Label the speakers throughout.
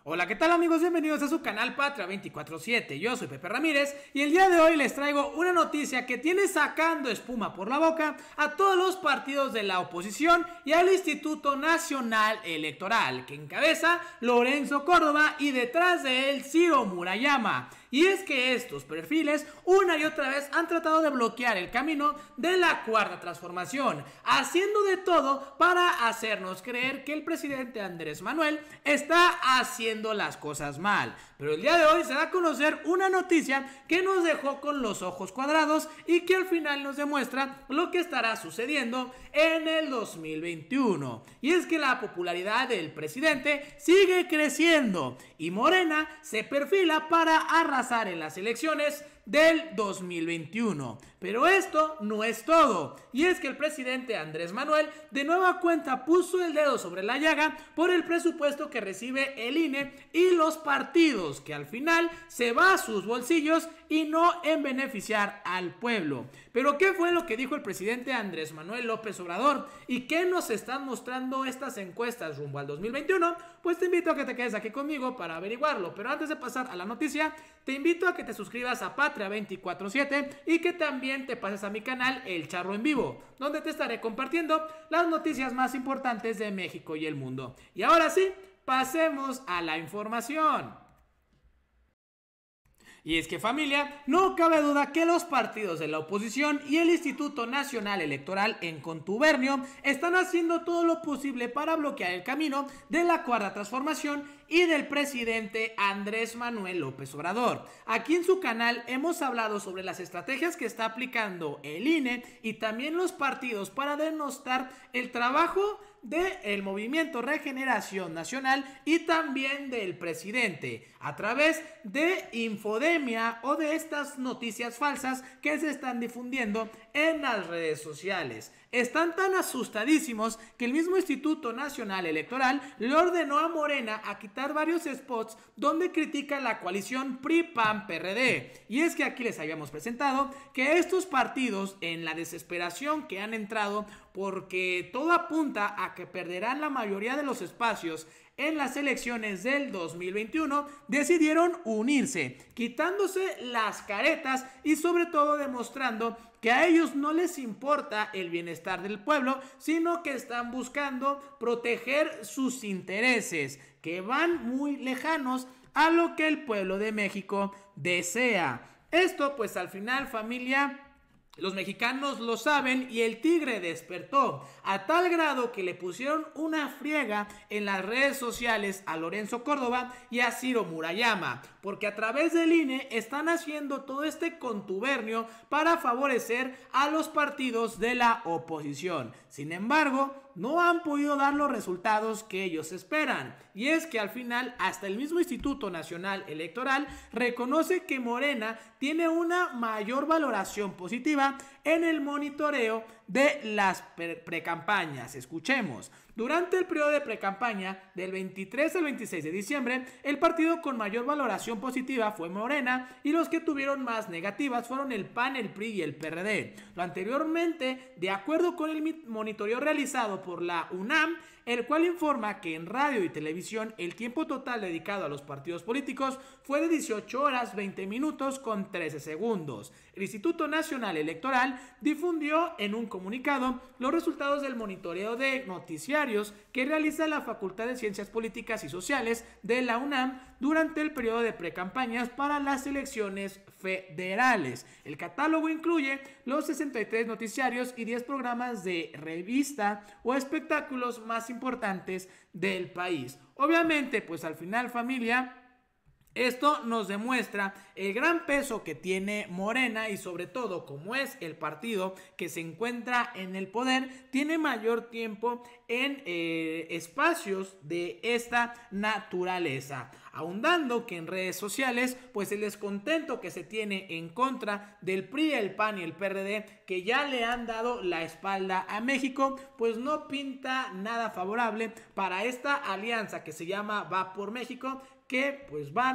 Speaker 1: Hola, ¿qué tal amigos? Bienvenidos a su canal Patria 24/7. Yo soy Pepe Ramírez y el día de hoy les traigo una noticia que tiene sacando espuma por la boca a todos los partidos de la oposición y al Instituto Nacional Electoral, que encabeza Lorenzo Córdoba y detrás de él Ciro Murayama. Y es que estos perfiles una y otra vez han tratado de bloquear el camino de la Cuarta Transformación, haciendo de todo para hacernos creer que el presidente Andrés Manuel está haciendo las cosas mal. Pero el día de hoy se da a conocer una noticia que nos dejó con los ojos cuadrados y que al final nos demuestra lo que estará sucediendo en el 2021. Y es que la popularidad del presidente sigue creciendo y Morena se perfila para arrasar en las elecciones del 2021. Pero esto no es todo, y es que el presidente Andrés Manuel de nueva cuenta puso el dedo sobre la llaga por el presupuesto que recibe el INE y los partidos, que al final se va a sus bolsillos y no en beneficiar al pueblo. Pero ¿qué fue lo que dijo el presidente Andrés Manuel López Obrador? ¿Y qué nos están mostrando estas encuestas rumbo al 2021? Pues te invito a que te quedes aquí conmigo para averiguarlo. Pero antes de pasar a la noticia, te invito a que te suscribas a Patria 24/7 y que también te pases a mi canal El Charro en Vivo, donde te estaré compartiendo las noticias más importantes de México y el mundo. Y ahora sí, pasemos a la información. Y es que, familia, no cabe duda que los partidos de la oposición y el Instituto Nacional Electoral en contubernio están haciendo todo lo posible para bloquear el camino de la Cuarta Transformación y del presidente Andrés Manuel López Obrador. Aquí en su canal hemos hablado sobre las estrategias que está aplicando el INE y también los partidos para denostar el trabajo del Movimiento Regeneración Nacional y también del presidente a través de infodemia o de estas noticias falsas que se están difundiendo en las redes sociales. Están tan asustadísimos que el mismo Instituto Nacional Electoral le ordenó a Morena a quitar varios spots donde critica la coalición PRI-PAN-PRD. Y es que aquí les habíamos presentado que estos partidos, en la desesperación que han entrado porque todo apunta a que perderán la mayoría de los espacios en las elecciones del 2021, decidieron unirse, quitándose las caretas y sobre todo demostrando que a ellos no les importa el bienestar del pueblo, sino que están buscando proteger sus intereses, que van muy lejanos a lo que el pueblo de México desea. Esto pues al final, familia, los mexicanos lo saben y el tigre despertó a tal grado que le pusieron una friega en las redes sociales a Lorenzo Córdoba y a Ciro Murayama, porque a través del INE están haciendo todo este contubernio para favorecer a los partidos de la oposición. Sin embargo, no han podido dar los resultados que ellos esperan, y es que al final hasta el mismo Instituto Nacional Electoral reconoce que Morena tiene una mayor valoración positiva en el monitoreo de las precampañas. Escuchemos. Durante el periodo de precampaña del 23 al 26 de diciembre, el partido con mayor valoración positiva fue Morena y los que tuvieron más negativas fueron el PAN, el PRI y el PRD. Lo anteriormente, de acuerdo con el monitoreo realizado por la UNAM, el cual informa que en radio y televisión el tiempo total dedicado a los partidos políticos fue de 18 horas 20 minutos con 13 segundos. El Instituto Nacional Electoral difundió en un comunicado los resultados del monitoreo de noticiarios que realiza la Facultad de Ciencias Políticas y Sociales de la UNAM durante el periodo de precampañas para las elecciones federales. El catálogo incluye los 63 noticiarios y 10 programas de revista o espectáculos más importantes del país. Obviamente, pues al final, familia, esto nos demuestra el gran peso que tiene Morena y sobre todo como es el partido que se encuentra en el poder, tiene mayor tiempo en espacios de esta naturaleza. Ahondando que en redes sociales pues el descontento que se tiene en contra del PRI, el PAN y el PRD, que ya le han dado la espalda a México, pues no pinta nada favorable para esta alianza que se llama Va por México, que pues van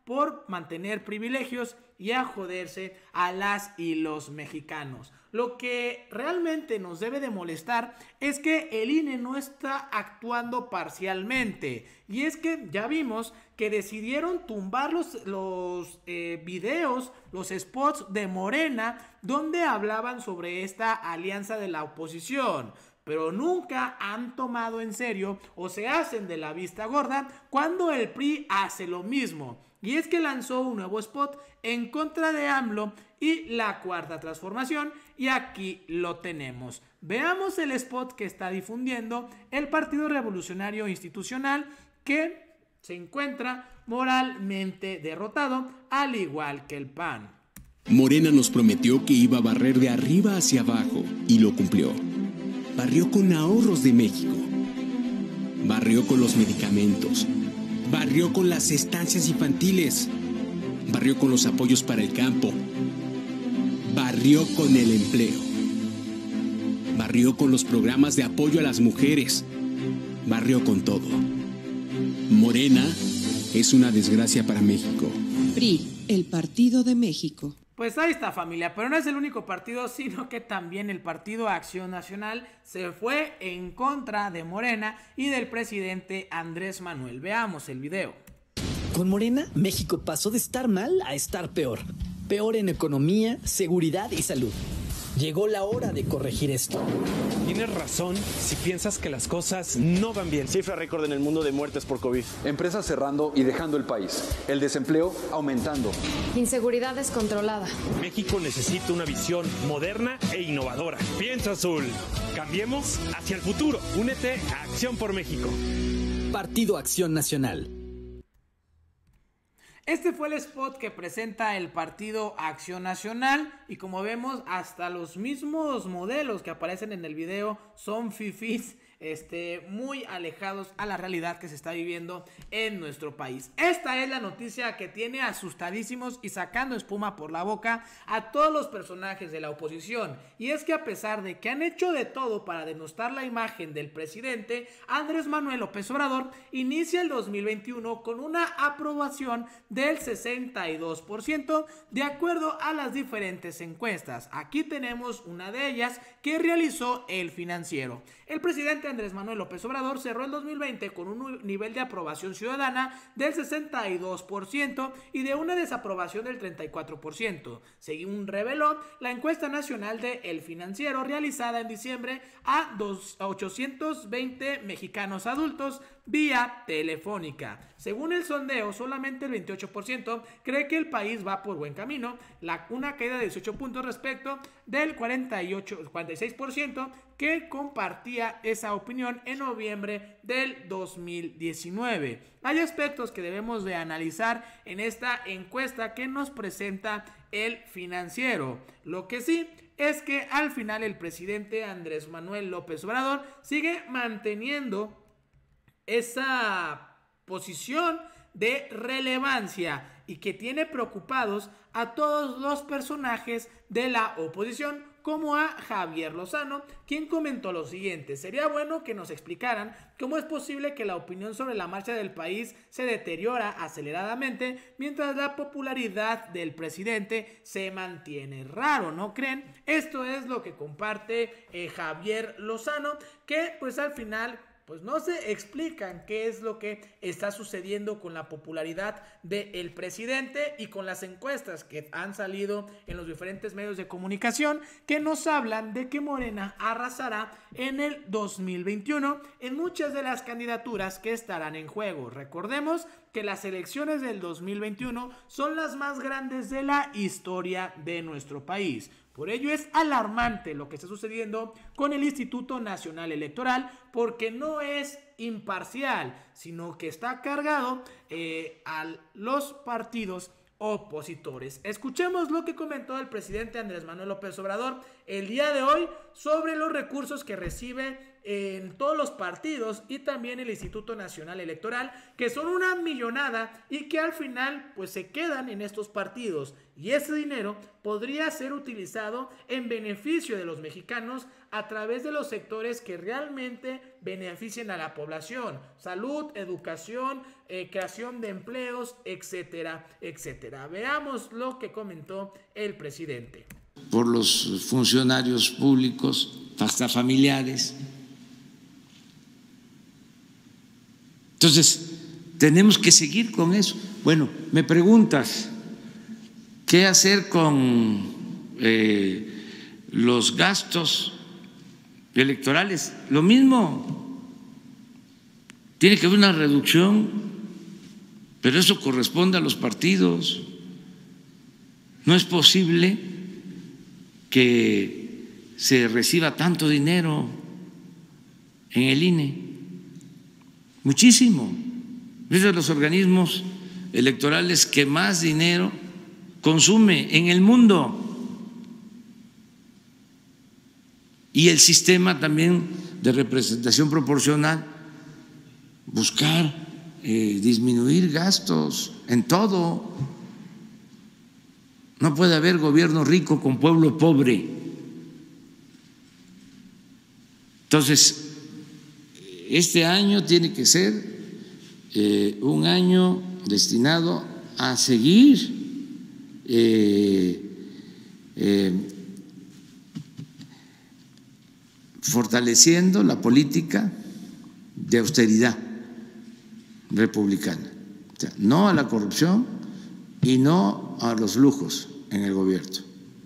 Speaker 1: por mantener privilegios y a joderse a las y los mexicanos. Lo que realmente nos debe de molestar es que el INE no está actuando parcialmente. Y es que ya vimos que decidieron tumbar los videos, los spots de Morena, donde hablaban sobre esta alianza de la oposición. Pero nunca han tomado en serio o se hacen de la vista gorda cuando el PRI hace lo mismo. Y es que lanzó un nuevo spot en contra de AMLO y la Cuarta Transformación, y aquí lo tenemos. Veamos el spot que está difundiendo el Partido Revolucionario Institucional, que se encuentra moralmente derrotado, al igual que el PAN.
Speaker 2: Morena nos prometió que iba a barrer de arriba hacia abajo y lo cumplió. Barrió con ahorros de México. Barrió con los medicamentos. Barrió con las estancias infantiles. Barrió con los apoyos para el campo. Barrió con el empleo. Barrió con los programas de apoyo a las mujeres. Barrió con todo. Morena es una desgracia para México.
Speaker 3: PRI, el Partido de México.
Speaker 1: Pues ahí está, familia, pero no es el único partido, sino que también el Partido Acción Nacional se fue en contra de Morena y del presidente Andrés Manuel. Veamos el video.
Speaker 4: Con Morena, México pasó de estar mal a estar peor. Peor en economía, seguridad y salud. Llegó la hora de corregir esto.
Speaker 5: Tienes razón si piensas que las cosas no van bien.
Speaker 6: Cifra récord en el mundo de muertes por COVID.
Speaker 7: Empresas cerrando y dejando el país. El desempleo aumentando.
Speaker 8: Inseguridad descontrolada.
Speaker 5: México necesita una visión moderna e innovadora. Piensa azul. Cambiemos hacia el futuro. Únete a Acción por México.
Speaker 4: Partido Acción Nacional.
Speaker 1: Este fue el spot que presenta el Partido Acción Nacional, y como vemos, hasta los mismos modelos que aparecen en el video son fifís, muy alejados a la realidad que se está viviendo en nuestro país. Esta es la noticia que tiene asustadísimos y sacando espuma por la boca a todos los personajes de la oposición, y es que a pesar de que han hecho de todo para denostar la imagen del presidente, Andrés Manuel López Obrador inicia el 2021 con una aprobación del 62% de acuerdo a las diferentes encuestas. Aquí tenemos una de ellas que realizó El Financiero. El presidente Andrés Manuel López Obrador cerró el 2020 con un nivel de aprobación ciudadana del 62% y de una desaprobación del 34%. Según reveló la encuesta nacional de El Financiero realizada en diciembre a 820 mexicanos adultos vía telefónica. Según el sondeo, solamente el 28% cree que el país va por buen camino, una caída de 18 puntos respecto del 46% que compartía esa opinión en noviembre del 2019. Hay aspectos que debemos de analizar en esta encuesta que nos presenta El Financiero. Lo que sí es que al final el presidente Andrés Manuel López Obrador sigue manteniendo esa posición de relevancia y que tiene preocupados a todos los personajes de la oposición, como a Javier Lozano, quien comentó lo siguiente: sería bueno que nos explicaran cómo es posible que la opinión sobre la marcha del país se deteriora aceleradamente mientras la popularidad del presidente se mantiene. Raro, ¿no creen? Esto es lo que comparte Javier Lozano, que pues al final pues no se explican qué es lo que está sucediendo con la popularidad del presidente y con las encuestas que han salido en los diferentes medios de comunicación que nos hablan de que Morena arrasará en el 2021 en muchas de las candidaturas que estarán en juego. Recordemos que las elecciones del 2021 son las más grandes de la historia de nuestro país. Por ello es alarmante lo que está sucediendo con el Instituto Nacional Electoral, porque no es imparcial, sino que está cargado a los partidos opositores. Escuchemos lo que comentó el presidente Andrés Manuel López Obrador el día de hoy sobre los recursos que recibe en todos los partidos y también el Instituto Nacional Electoral, que son una millonada y que al final pues se quedan en estos partidos, y ese dinero podría ser utilizado en beneficio de los mexicanos a través de los sectores que realmente beneficien a la población: salud, educación, creación de empleos, etcétera, etcétera. Veamos lo que comentó el presidente.
Speaker 9: Por los funcionarios públicos, hasta familiares. Entonces, tenemos que seguir con eso. Bueno, me preguntas, ¿qué hacer con los gastos electorales? Lo mismo, tiene que haber una reducción, pero eso corresponde a los partidos. No es posible que se reciba tanto dinero en el INE, muchísimo. Es de los organismos electorales que más dinero consume en el mundo. Y el sistema también de representación proporcional, buscar disminuir gastos en todo. No puede haber gobierno rico con pueblo pobre. Entonces, este año tiene que ser un año destinado a seguir fortaleciendo la política de austeridad republicana. O sea, no a la corrupción y no a los lujos en el gobierno.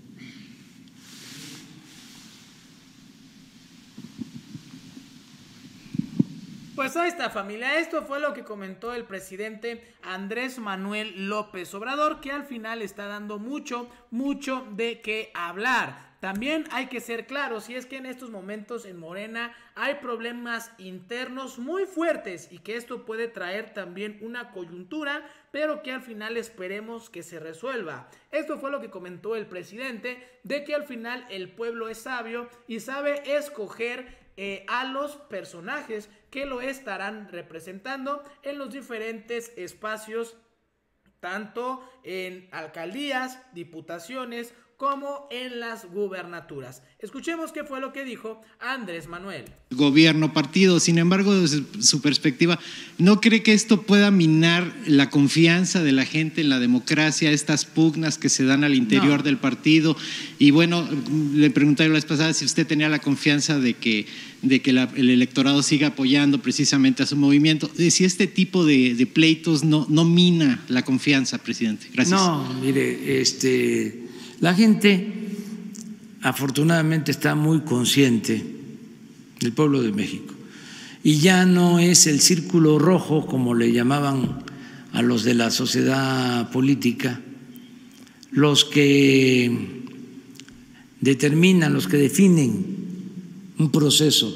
Speaker 1: Pues ahí está, familia. Esto fue lo que comentó el presidente Andrés Manuel López Obrador, que al final está dando mucho de qué hablar. También hay que ser claros, y es que en estos momentos en Morena hay problemas internos muy fuertes y que esto puede traer también una coyuntura, pero que al final esperemos que se resuelva. Esto fue lo que comentó el presidente, de que al final el pueblo es sabio y sabe escoger a los personajes que lo estarán representando en los diferentes espacios, tanto en alcaldías, diputaciones, como en las gubernaturas. Escuchemos qué fue lo que dijo Andrés Manuel.
Speaker 10: Gobierno, partido, sin embargo, desde su perspectiva, ¿no cree que esto pueda minar la confianza de la gente en la democracia, estas pugnas que se dan al interior del partido? Y bueno, le pregunté la vez pasada si usted tenía la confianza de que el electorado siga apoyando precisamente a su movimiento. Si este tipo de pleitos no mina la confianza, presidente. Gracias.
Speaker 9: No, mire, la gente afortunadamente está muy consciente del pueblo de México y ya no es el círculo rojo, como le llamaban a los de la sociedad política, los que determinan, los que definen un proceso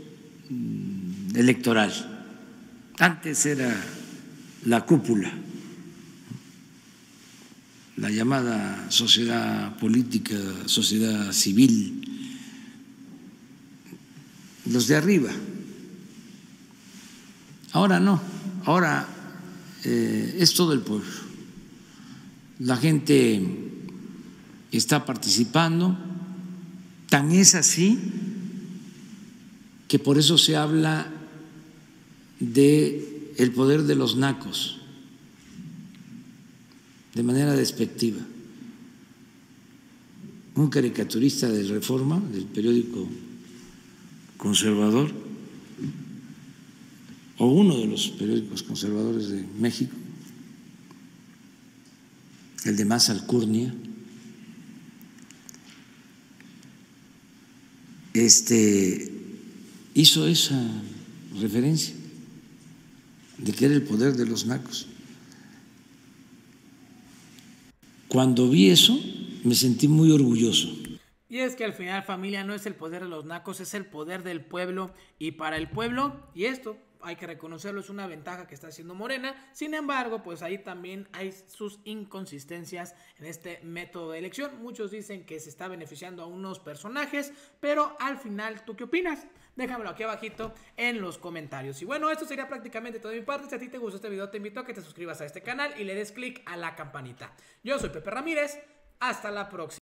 Speaker 9: electoral. Antes era la cúpula, la llamada sociedad política, sociedad civil, los de arriba. Ahora no, ahora es todo el pueblo. La gente está participando, tan es así que por eso se habla de el poder de los nacos, de manera despectiva. Un caricaturista de Reforma, del periódico conservador, o uno de los periódicos conservadores de México, el de más alcurnia, hizo esa referencia de que era el poder de los nacos. Cuando vi eso, me sentí muy orgulloso.
Speaker 1: Y es que al final, familia, no es el poder de los nacos, es el poder del pueblo y para el pueblo. Y esto hay que reconocerlo, es una ventaja que está haciendo Morena. Sin embargo, pues ahí también hay sus inconsistencias en este método de elección. Muchos dicen que se está beneficiando a unos personajes, pero al final, ¿tú qué opinas? Déjamelo aquí abajito en los comentarios. Y bueno, esto sería prácticamente todo de mi parte. Si a ti te gustó este video, te invito a que te suscribas a este canal y le des click a la campanita. Yo soy Pepe Ramírez, hasta la próxima.